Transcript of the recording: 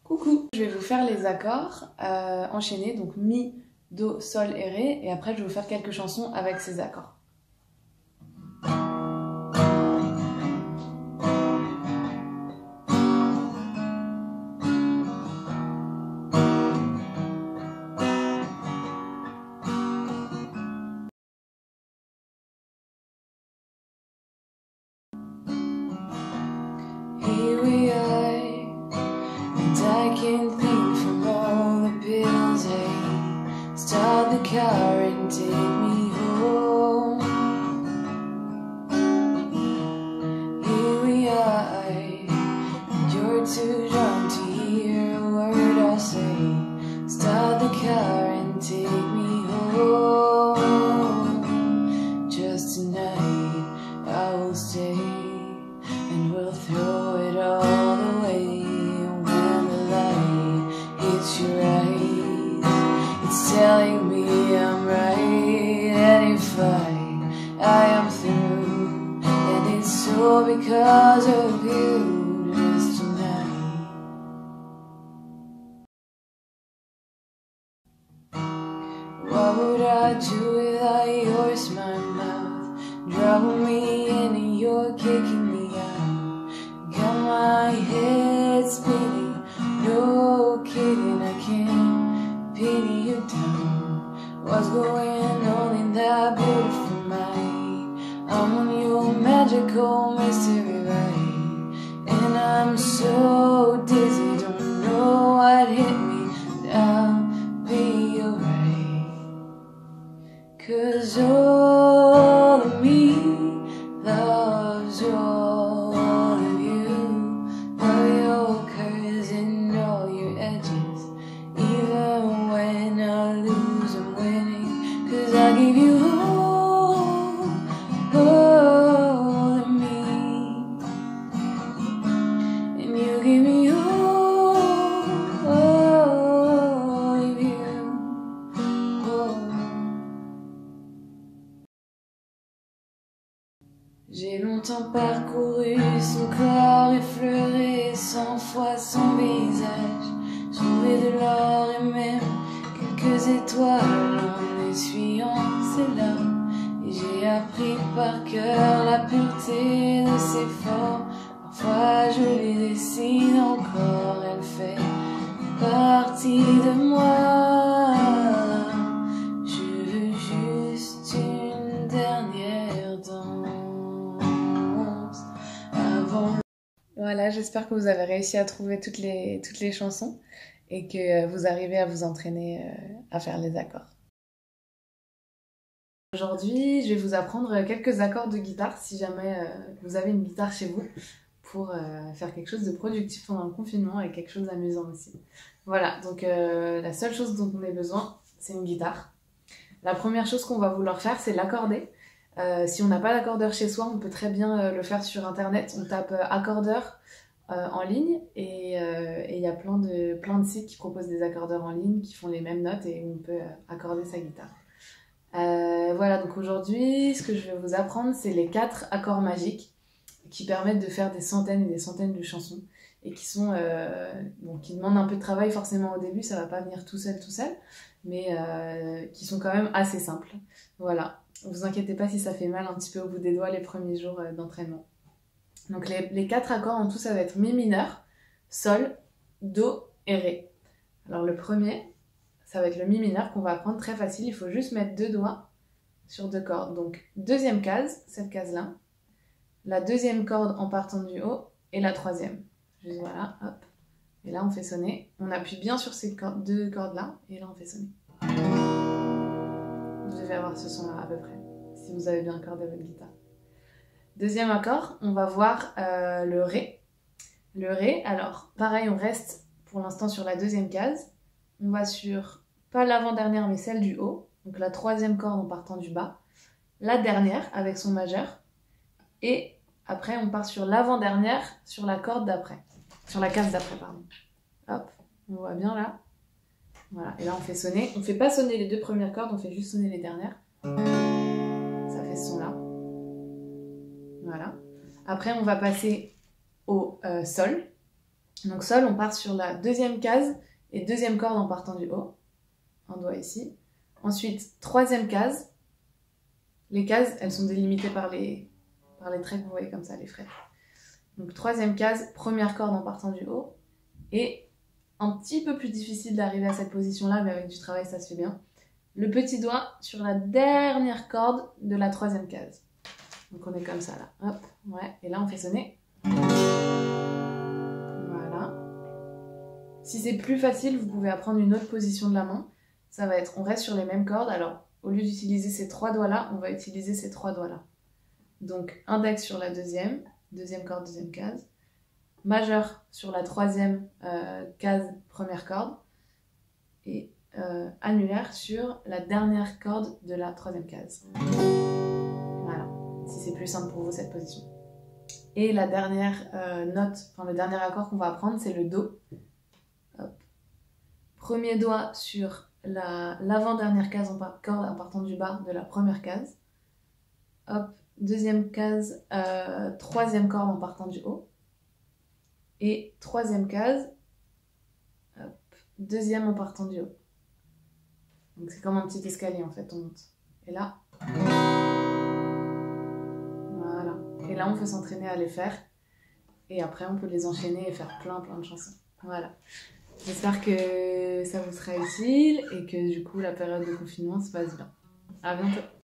Coucou! Je vais vous faire les accords enchaînés, donc Mi, Do, Sol et Ré, et après je vais vous faire quelques chansons avec ces accords. Here we are, and I can't think from all the bills. Hey, start the car and take me home. Here we are, and you're too drunk to hear a word I say. Start the car and take me home. Just tonight I will stay, and we'll throw it all away. When the light hits your eyes, it's telling me I'm right. And if I am through, then it's all because of you. Just tonight. What would I do without your smart mouth? Dropping me in and you're kicking me out. Got my head spinning, no kidding, I can't pin you down. What's going on in that beautiful mind? I'm on your magical mystery ride, and I'm so dizzy, don't know what hit me, but I'll be alright. 'Cause all of me loves all of you, all your curves and all your edges. Even when I lose, I'm winning, 'cause I give you all of me, and you give me all of you. J'ai longtemps parcouru son corps, effleuré 100 fois son visage, trouvé de l'or et même quelques étoiles en essuyant ses larmes. Et j'ai appris par cœur la pureté de ses formes. Parfois je les dessine encore, elle fait partie de moi. Je veux juste une dernière danse avant. Voilà, j'espère que vous avez réussi à trouver toutes les chansons et que vous arrivez à vous entraîner à faire les accords. Aujourd'hui, je vais vous apprendre quelques accords de guitare si jamais vous avez une guitare chez vous pour faire quelque chose de productif pendant le confinement et quelque chose d'amusant aussi. Voilà, donc la seule chose dont on a besoin, c'est une guitare. La première chose qu'on va vouloir faire, c'est l'accorder. Si on n'a pas d'accordeur chez soi, on peut très bien le faire sur internet. On tape accordeur en ligne et il y a plein de sites qui proposent des accordeurs en ligne qui font les mêmes notes et on peut accorder sa guitare. Voilà, donc aujourd'hui, ce que je vais vous apprendre, c'est les 4 accords magiques qui permettent de faire des centaines et des centaines de chansons et qui sont qui demandent un peu de travail forcément au début, ça va pas venir tout seul, mais qui sont quand même assez simples. Voilà, vous inquiétez pas si ça fait mal un petit peu au bout des doigts les premiers jours d'entraînement. Donc les 4 accords en tout, ça va être Mi mineur, Sol, Do et Ré. Alors le premier, ça va être le Mi mineur qu'on va apprendre très facile, il faut juste mettre 2 doigts sur 2 cordes. Donc deuxième case, cette case-là, la deuxième corde en partant du haut et la troisième. Juste voilà, hop. Et là on fait sonner. On appuie bien sur ces 2 cordes-là et là on fait sonner. Vous devez avoir ce son-là à peu près, si vous avez bien accordé votre guitare. Deuxième accord, on va voir le Ré. Le Ré, alors pareil, on reste pour l'instant sur la deuxième case. On va sur, pas l'avant-dernière, mais celle du haut. Donc la troisième corde en partant du bas. La dernière avec son majeur. Et après, on part sur l'avant-dernière, sur la corde d'après. Sur la case d'après, pardon. Hop, on voit bien là. Voilà, et là on fait sonner. On fait pas sonner les 2 premières cordes, on fait juste sonner les dernières. Ça fait ce son-là. Voilà. Après, on va passer au Sol. Donc sol, on part sur la deuxième case et deuxième corde en partant du haut. Un doigt ici. Ensuite, troisième case. Les cases, elles sont délimitées par les traits que vous voyez comme ça, les frettes. Donc troisième case, première corde en partant du haut. Et un petit peu plus difficile d'arriver à cette position-là, mais avec du travail, ça se fait bien. Le petit doigt sur la dernière corde de la troisième case. Donc on est comme ça là. Hop, ouais. Et là, on fait sonner. Voilà. Si c'est plus facile, vous pouvez apprendre une autre position de la main. Ça va être, on reste sur les mêmes cordes. Alors, au lieu d'utiliser ces trois doigts-là, on va utiliser ces trois doigts-là. Donc, index sur la deuxième corde, deuxième case. Majeur sur la troisième case, première corde. Et annulaire sur la dernière corde de la troisième case. Voilà, si c'est plus simple pour vous cette position. Et la dernière note, enfin le dernier accord qu'on va apprendre, c'est le Do. Hop. Premier doigt sur l'avant-dernière case corde en partant du bas de la première case. Hop, deuxième case, troisième corde en partant du haut. Et troisième case, hop, deuxième en partant du haut. Donc c'est comme un petit escalier en fait, on monte. Et là, voilà. Et là on peut s'entraîner à les faire. Et après on peut les enchaîner et faire plein de chansons. Voilà. J'espère que ça vous sera utile et que du coup la période de confinement se passe bien. À bientôt.